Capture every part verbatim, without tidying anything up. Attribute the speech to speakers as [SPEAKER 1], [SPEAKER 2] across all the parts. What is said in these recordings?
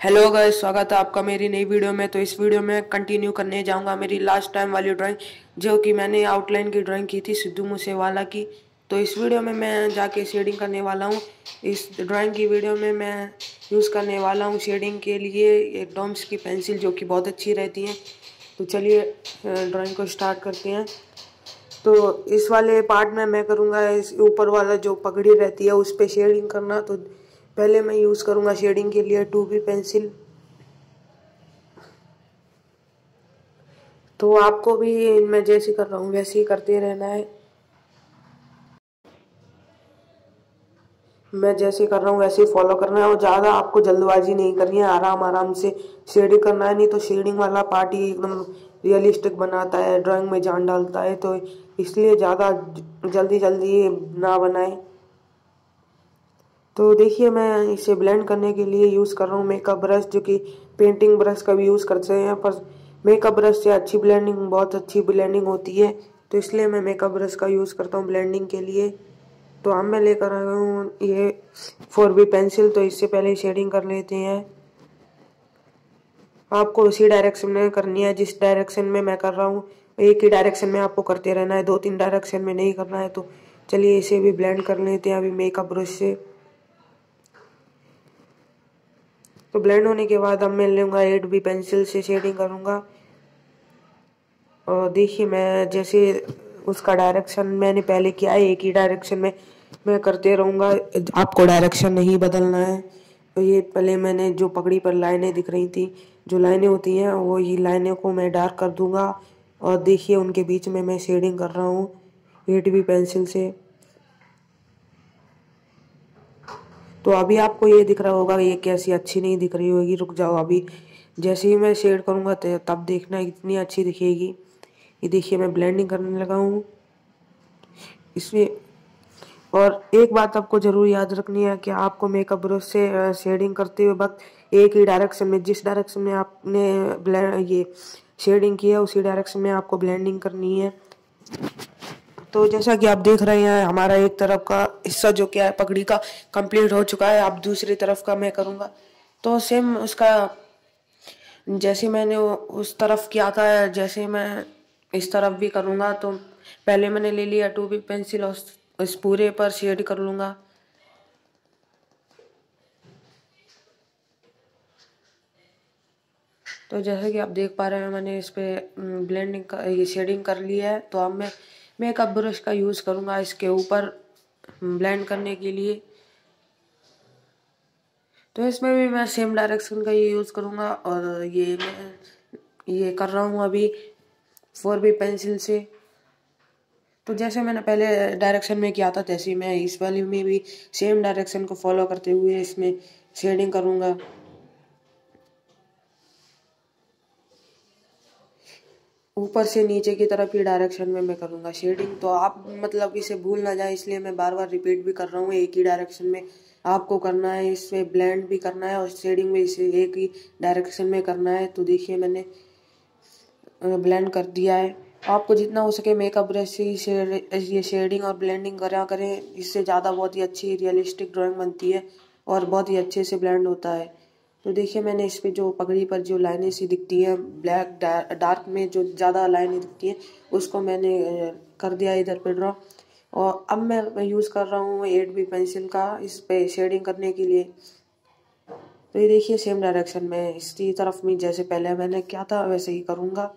[SPEAKER 1] Hello guys, स्वागत है आपका मेरी नई वीडियो में। तो इस वीडियो में कंटिन्यू करने जाऊंगा मेरी लास्ट टाइम वाली ड्राइंग, जो कि मैंने आउटलाइन की ड्राइंग की थी सिद्धू मूसेवाला की। तो इस वीडियो में मैं जाके शेडिंग करने वाला हूं। इस ड्राइंग की वीडियो में मैं यूज़ करने वाला हूं शेडिंग के लिए एक डॉम्स की पेंसिल, जो कि बहुत अच्छी रहती हैं। तो चलिए ड्राइंग को स्टार्ट करते हैं। तो इस वाले पार्ट में मैं करूँगा इस ऊपर वाला जो पगड़ी रहती है उस पर शेडिंग करना। तो पहले मैं यूज़ करूँगा शेडिंग के लिए टू बी पेंसिल। तो आपको भी मैं जैसे कर रहा हूँ वैसे ही करते रहना है। मैं जैसे कर रहा हूँ वैसे ही फॉलो करना है और ज़्यादा आपको जल्दबाजी नहीं करनी है, आराम आराम से शेडिंग करना है। नहीं तो शेडिंग वाला पार्ट ही एकदम रियलिस्टिक बनाता है, ड्राइंग में जान डालता है। तो इसलिए ज़्यादा जल्दी जल्दी ना बनाए। तो देखिए मैं इसे ब्लेंड करने के लिए यूज़ कर रहा हूँ मेकअप ब्रश, जो कि पेंटिंग ब्रश का भी यूज़ करते हैं, पर मेकअप ब्रश से अच्छी ब्लेंडिंग बहुत अच्छी ब्लेंडिंग होती है। तो इसलिए मैं मेकअप ब्रश का यूज़ करता हूँ ब्लेंडिंग के लिए। तो अब मैं लेकर आया हूँ ये फोर बी पेंसिल। तो इससे पहले शेडिंग कर लेते हैं। आपको उसी डायरेक्शन में करनी है जिस डायरेक्शन में मैं कर रहा हूँ। एक ही डायरेक्शन में आपको करते रहना है, दो तीन डायरेक्शन में नहीं करना है। तो चलिए इसे भी ब्लेंड कर लेते हैं अभी मेकअप ब्रश से। तो ब्लेंड होने के बाद अब मैं लूँगा एट बी पेंसिल से शेडिंग करूँगा। और देखिए मैं जैसे उसका डायरेक्शन मैंने पहले किया है, एक ही डायरेक्शन में मैं करते रहूँगा, आपको डायरेक्शन नहीं बदलना है। तो ये पहले मैंने जो पगड़ी पर लाइनें दिख रही थी, जो लाइनें होती हैं वो ये लाइनें को मैं डार्क कर दूँगा। और देखिए उनके बीच में मैं शेडिंग कर रहा हूँ एट बी पेंसिल से। तो अभी आपको ये दिख रहा होगा ये कैसी अच्छी नहीं दिख रही होगी, रुक जाओ अभी जैसे ही मैं शेड करूँगा तब देखना कितनी अच्छी दिखेगी। ये देखिए मैं ब्लेंडिंग करने लगा हूँ इसमें। और एक बात आपको ज़रूर याद रखनी है कि आपको मेकअप ब्रश से शेडिंग करते हुए वक्त एक ही डायरेक्शन में, जिस डायरेक्शन में आपने ब्लेंड ये शेडिंग की है उसी डायरेक्शन में आपको ब्लेंडिंग करनी है। तो जैसा कि आप देख रहे हैं हमारा एक तरफ का हिस्सा जो क्या है पगड़ी का कंप्लीट हो चुका है। अब दूसरी तरफ का मैं करूँगा। तो सेम उसका जैसे मैंने उस तरफ किया था जैसे मैं इस तरफ भी करूँगा। तो पहले मैंने ले लिया टू बी पेंसिल और इस पूरे पर शेड कर लूँगा। तो जैसे कि आप देख पा रहे हैं मैंने इस पे ब्लेंडिंग का ये शेडिंग कर लिया है। तो अब मैं मेकअप ब्रश का यूज़ करूँगा इसके ऊपर ब्लेंड करने के लिए। तो इसमें भी मैं सेम डायरेक्शन का ये यूज़ करूँगा और ये मैं ये कर रहा हूँ अभी फोर बी पेंसिल से। तो जैसे मैंने पहले डायरेक्शन में किया था तैसे मैं इस वाली में भी सेम डायरेक्शन को फॉलो करते हुए इसमें शेडिंग करूँगा। ऊपर से नीचे की तरफ ही डायरेक्शन में मैं करूँगा शेडिंग। तो आप मतलब इसे भूल ना जाए इसलिए मैं बार बार रिपीट भी कर रहा हूँ, एक ही डायरेक्शन में आपको करना है। इसमें ब्लेंड भी करना है और शेडिंग भी इसे एक ही डायरेक्शन में करना है। तो देखिए मैंने ब्लेंड कर दिया है। आपको जितना हो सके मेकअप ब्रश से ये शेडिंग और ब्लेंडिंग करा करें, इससे ज़्यादा बहुत ही अच्छी रियलिस्टिक ड्राइंग बनती है और बहुत ही अच्छे से ब्लेंड होता है। तो देखिए मैंने इस पे जो पगड़ी पर जो लाइनें सी दिखती हैं ब्लैक डार्क में जो ज़्यादा लाइनें दिखती हैं उसको मैंने कर दिया इधर पे ड्रॉ। और अब मैं यूज़ कर रहा हूँ एट बी पेंसिल का इस पे शेडिंग करने के लिए। तो ये देखिए सेम डायरेक्शन में इसी तरफ में जैसे पहले मैंने क्या था वैसे ही करूँगा।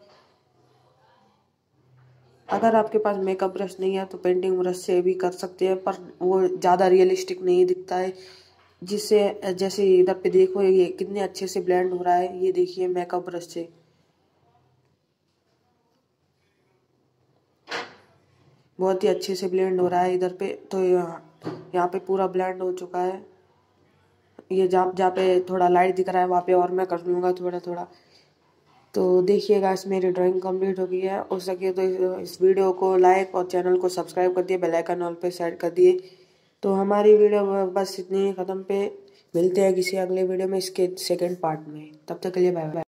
[SPEAKER 1] अगर आपके पास मेकअप ब्रश नहीं है तो पेंटिंग ब्रश से भी कर सकते हैं, पर वो ज़्यादा रियलिस्टिक नहीं दिखता है। जिससे जैसे इधर पे देखो ये कितने अच्छे से ब्लेंड हो रहा है, ये देखिए मेकअप ब्रश से बहुत ही अच्छे से ब्लेंड हो रहा है इधर पे। तो यहाँ यहाँ पे पूरा ब्लेंड हो चुका है। ये जहाँ जहाँ पे थोड़ा लाइट दिख रहा है वहाँ पे और मैं कर लूँगा थोड़ा थोड़ा। तो देखिएगा इस मेरी ड्राइंग कंप्लीट हो गई है। हो सके तो इस वीडियो को लाइक और चैनल को सब्सक्राइब कर दिए, बेल आइकन ऑल पे सेट कर दिए। तो हमारी वीडियो बस इतनी ही ख़त्म पे। मिलते हैं किसी अगले वीडियो में इसके सेकंड पार्ट में। तब तक के लिए बाय बाय।